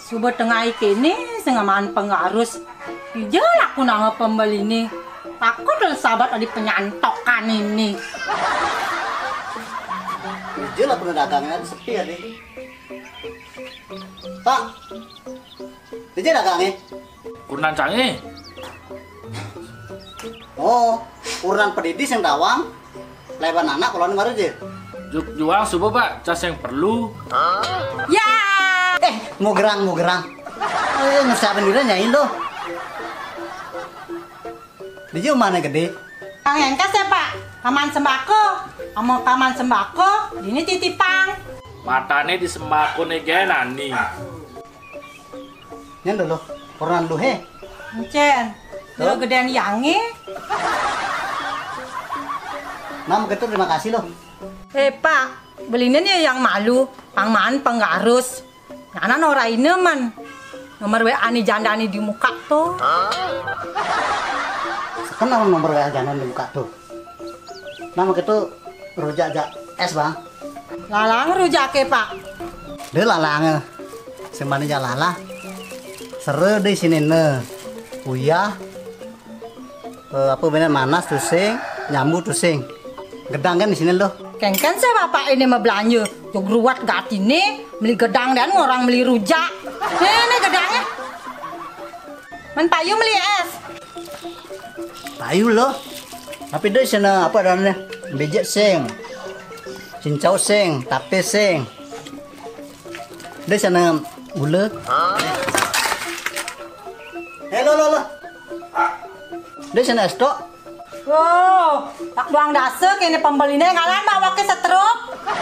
Subuh tengah ini sengaman pengarus. Ijalah aku nang pembeli ini. Takut lah sahabat ada penyantokan ini. Ijalah pedagangnya sepi ya deh. Pak, ijal dagangnya? Kurnan canggih. Oh, urunan pedidis yang tawang. Leban anak kalau kemarin aja. Jual subuh pak, cas yang perlu. Ya. Mau gerang. Ngesapin dulu nyain tuh. Dia mana gede? Kang Engkas ya pak, paman sembako. Sama paman sembako, ini titipang. Matane di sembako nih nani. Nyen dulu, urunan lu he. Encen, lo gedean yangi. Nam gitu terima kasih loh. Pak, belinya nih yang malu, pangman pengarus. Nyanan ora ini man. Nomor WA nih janda nih di muka tuh. Kenal nomor WA jangan di muka tuh. Nama gitu rujak es bang. Lalang rujak ke pak. Dia lalang, semana lala. Seru di sini ne. Uyah. Apa bener manas tuh sing, nyambut tuh sing. Gedang kan di sini loh. Kengken saya bapak ini mau belanja. Jog ruwat gat ini beli gedang dan orang beli rujak. Ini gedangnya. Men payu beli es. Payu loh. Tapi dia sana apa namanya? Bejek sing. Cincau sing, tape sing. Dia sana gula. Hello lo. Dia sana stok. Oh, tak doang dasar ini pembelinya kalian bawa ke setruk.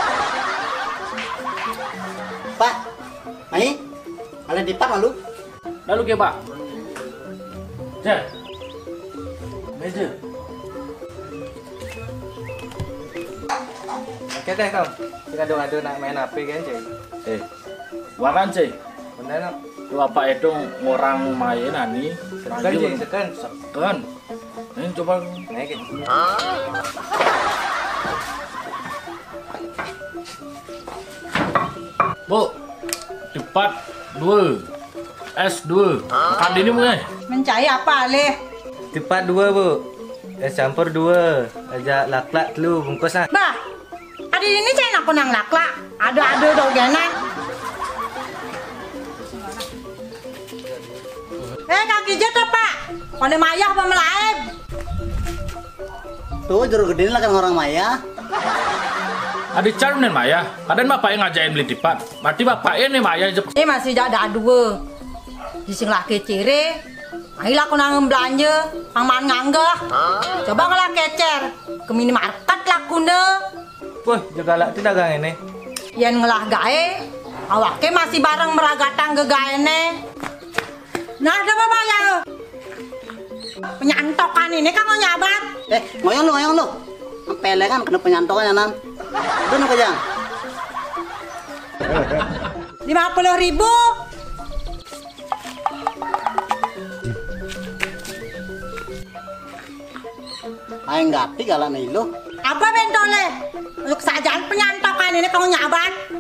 Pak, ayo, kalian dipak lalu. Lalu ke pak. Cek. Meja. Oke deh kamu, kita adu nak main HP kan cek. Waran cek. Bener no? Lu apa itu ngurang main nani? Sekan cek, sekan. Sekan. Ini coba Naikin. Bu, cepat 2 S2 makan ini mulai. Mencari apa leh? Cepat 2 bu. Es campur 2. Ajak laklak dulu bungkus lah. Bah, ada ini saya nak nang laklak. Ada dogenan. Kaki jatuh pak. Kone mayah apa melaib? Tuh jeruk gede lah kan orang Maya. Ada cara nih Maya. Kadang bapak yang ngajain beli tipat. Berarti bapaknya nih Maya. Ini masih ada dua. Di sing laki ciri. Ayolah aku nang belanja. Paman nganggah. Coba ngelah kecer. Ke minimarket lakune. Wah, juga lah itu dagang ini. Yang ngelah gae. Awake masih bareng meragatang gegaene. Nah, ada apa ya? Penyantokan ini kan mau nyabat. Ngoyong lu. Pele kan kena penyantokan ya nan. Itu nu kejang. 50.000. Aing gati galak nih lu. Apa bentole? Untuk sajaan penyantokan ini kamu nyabat.